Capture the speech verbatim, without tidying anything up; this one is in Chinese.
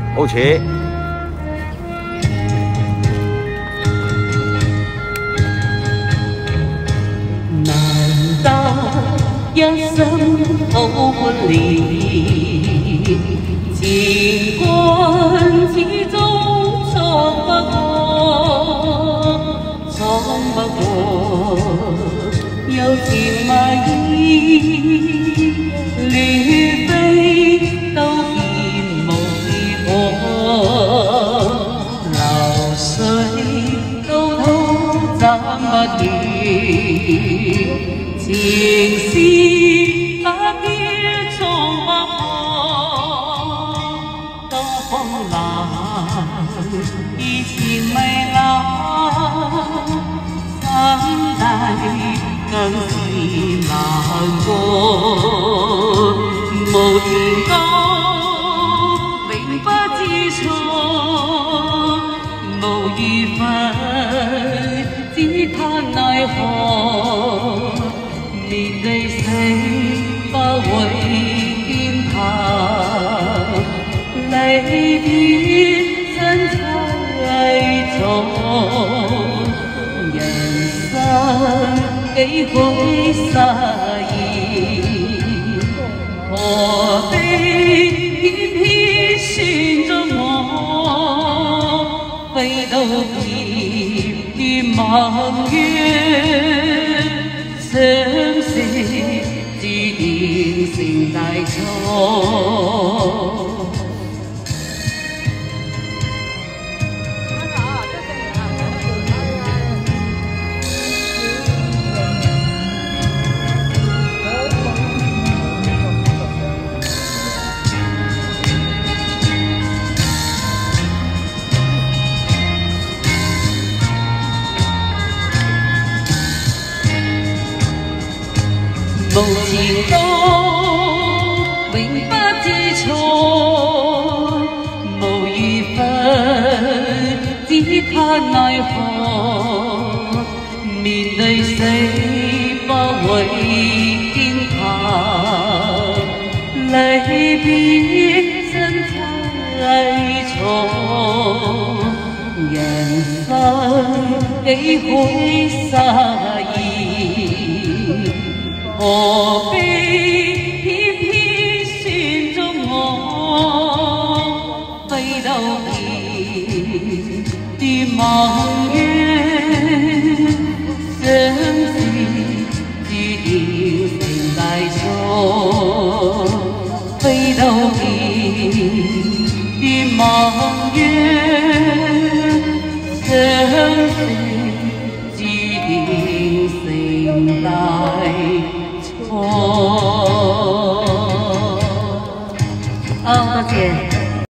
好且。 难道一生好伴侶，情關始終闖不過，闖不過有情蜜意，亂飛都變無結果，流水都滔斬不斷。 情絲不必從不破，當風冷，以前未冷，心底更是難過。無情歌，永不知錯，無緣分，只盼奈何。 面對死不會驚怕，離別真凄楚。人生幾許失意，何必偏偏選咗我，飛到結於盟約。 相識注定成大錯。無情歌，永不知錯，無緣分，只盼奈何。面對死不會驚怕，離別真凄楚。人生幾許失意。 何必偏偏選中我，飛到結於盟約，相思注定成大錯，飛到結於盟約，相思注定成大錯。